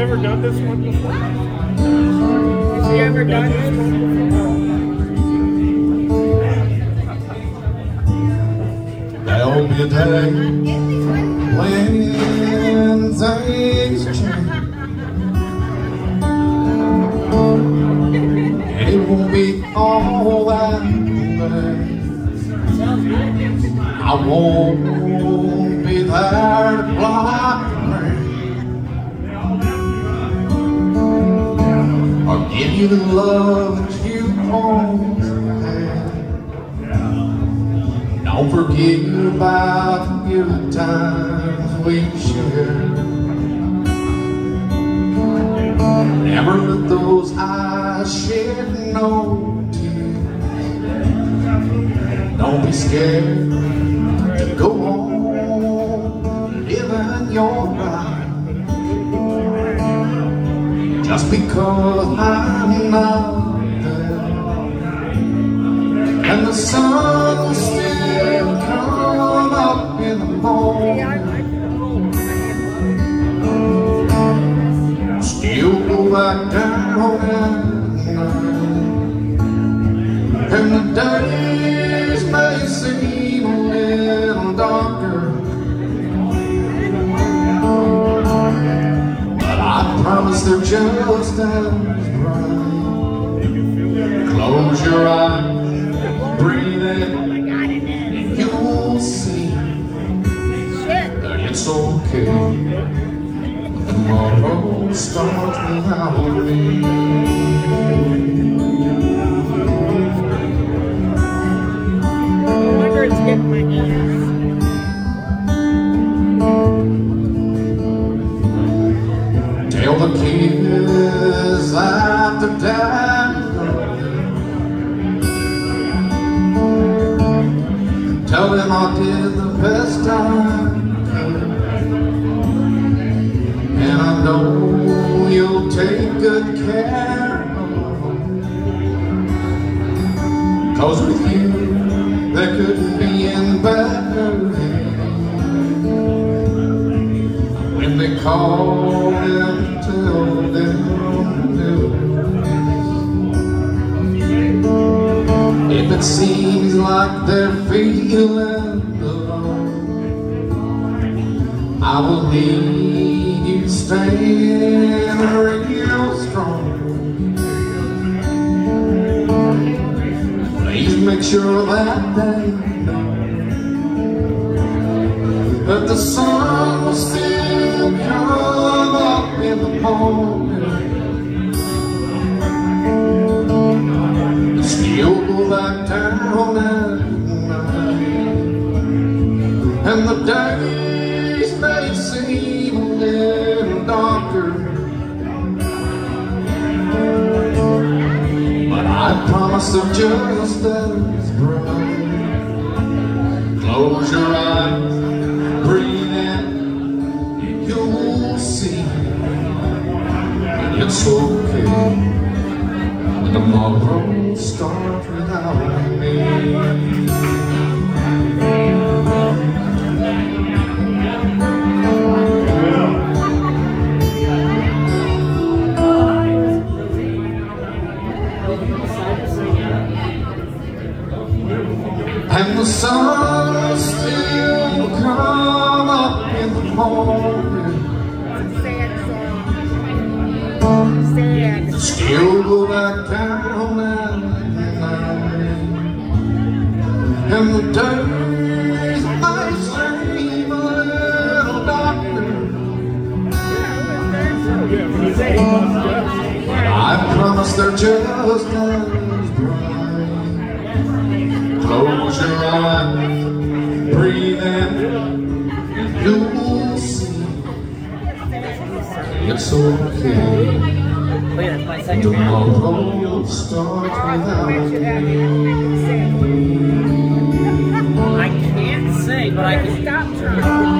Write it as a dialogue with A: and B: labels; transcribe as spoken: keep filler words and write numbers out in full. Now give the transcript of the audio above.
A: ever done this one before? Has he ever done this one before?
B: There'll be a day when things change, and it won't be all that bad. I won't be there to block the rain, or give you the love that you always had. Don't forget about the good times we shared. Never let those eyes shed no tears. Don't be scared to go on living your life, just because I'm not there, and the sun will still come up in the morning, still go back down at night, and the days may seem a little darker, but I promise they're just as bright. Close your eyes, breathe in, and you'll see that it's okay. Tomorrow starts without me. Tell the kids after Dad's gone, tell them I did the best I could, and I know you'll take good care of them, 'cause with you there couldn't be any better when they call and tell them to. If it seems like they're feeling alone, I will need you staying real strong. Please make sure that they know that the sun will still come up in the morning, still go back down at night, and the days may seem a little darker, but I promise they're just as bright. Close your eyes, breathe in, and you'll see that it's okay. Tomorrow starts without me. And the sun will still come up in the morning, still go back down at night, and the days may seem a little darker, but I promise they're just as bright. Close your eyes, breathe in, and you'll see it's okay. Tomorrow starts without me.
A: I can't sing, but I can stop trying.